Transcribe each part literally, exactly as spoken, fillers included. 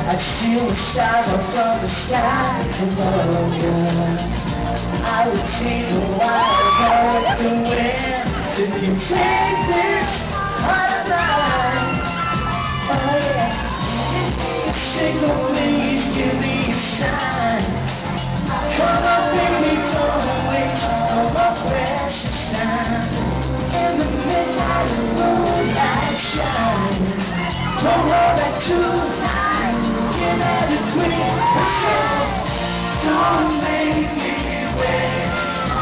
I'd steal the stars up from the sky above you. I would see the wild cards to win if you take this heart of mine. Oh yeah, single please give me a sign. Come on baby, don't waste all my precious time. In the midnight moonlight shine, don't hold back too high. Give it a quick kiss. Don't make me wait.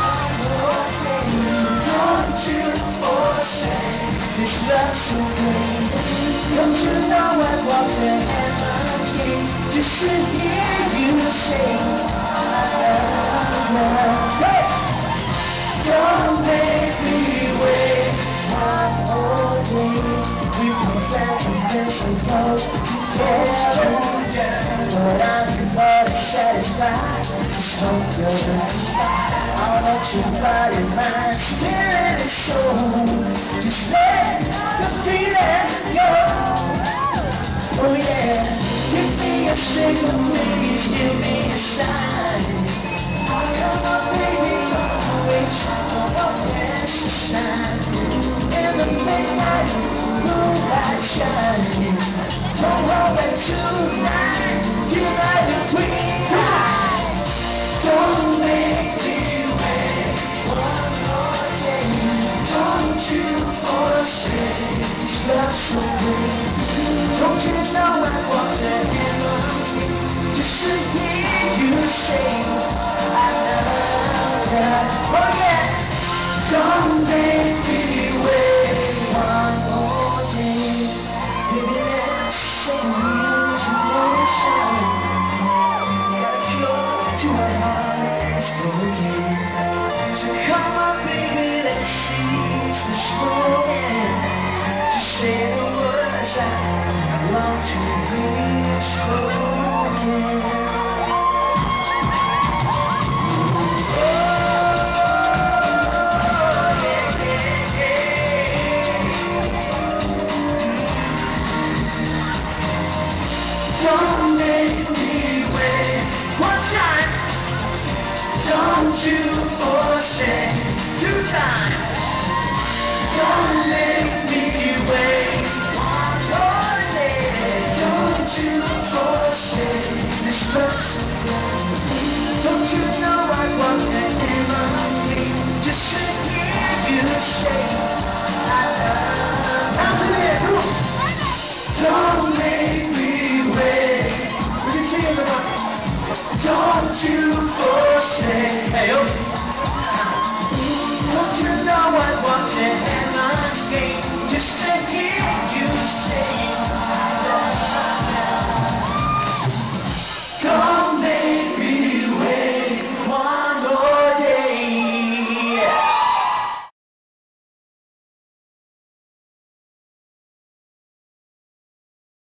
Don't you forsake this love so great. Don't you know I walk to heaven's gate just to hear you say I love you. Don't make me wait one more day. We can back and this and close together. But I'm more than satisfied. Just hope you're satisfied. I want your body, mind, spirit, and soul. Just let the feeling go. Oh yeah, give me a signal, please give me a sign. Come on baby, don't waste your precious time. In the midnight moonlight shining, don't hold back tonight.